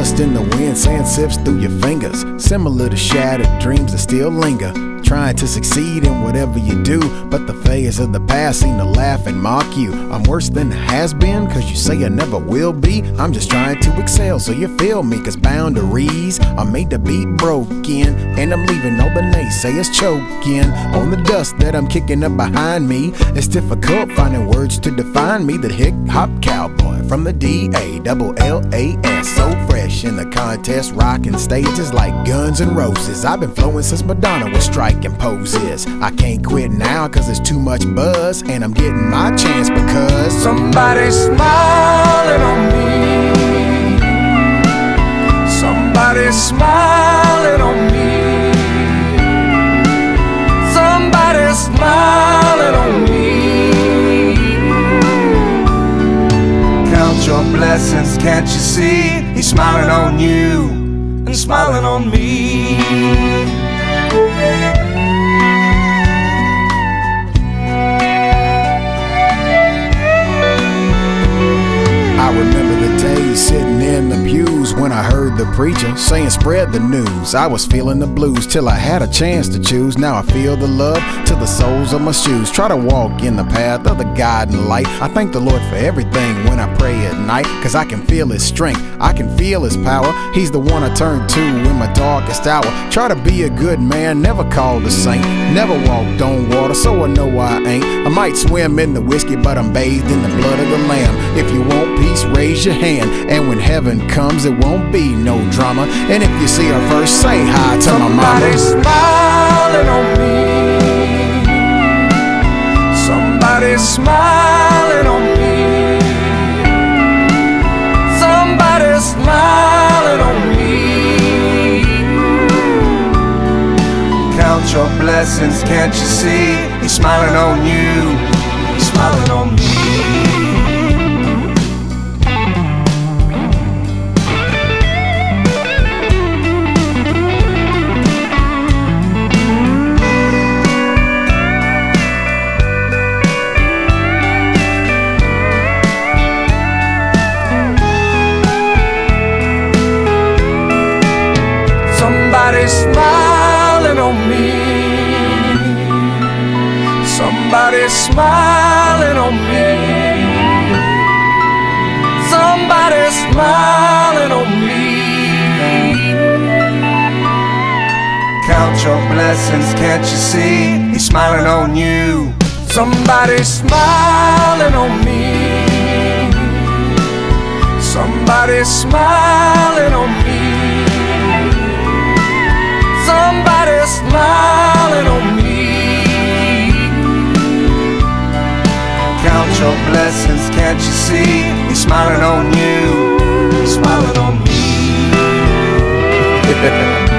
dust in the wind, sand sifts through your fingers, similar to shattered dreams that still linger. Trying to succeed in whatever you do, but the phase of the past seem to laugh and mock you. I'm worse than has been, cause you say I never will be. I'm just trying to excel, so you feel me, cause boundaries are made to be broken. And I'm leaving all the naysayers choking on the dust that I'm kicking up behind me. It's difficult finding words to define me, the hip-hop cowboy from the D-A-double-L-A-S. So fresh in the contest, rocking stages like Guns N' Roses. I've been flowing since Madonna was striking poses. I can't quit now cause there's too much buzz, and I'm getting my chance because somebody's smiling on me. Somebody's smiling on me. Somebody's smiling on me. Count your blessings, can't you see? He's smiling on you and smiling on me. I remember the days sitting in the pews when I heard the preacher saying spread the news. I was feeling the blues till I had a chance to choose. Now I feel the love to the soles of my shoes. Try to walk in the path of the guiding light. I thank the Lord for everything when I pray at night, cause I can feel His strength, I can feel His power. He's the one I turn to in my darkest hour. Try to be a good man, never called a saint, never walked on water, so I know I ain't. I might swim in the whiskey, but I'm bathed in the blood of the Lamb. If you want peace, raise your hand, and when heaven comes, it won't be no drama. And if you see her first, say hi to my mama. Somebody's smiling on me. Somebody's smiling on me. Somebody's smiling on me. Count your blessings, can't you see? He's smiling on you. He's smiling on me. Somebody's smiling on me. Somebody's smiling on me. Somebody's smiling on me. Count your blessings, can't you see? He's smiling on you. Somebody's smiling on me. Somebody's smiling on me. Somebody's smiling on me. Count your blessings, can't you see? He's smiling on you. He's smiling on me.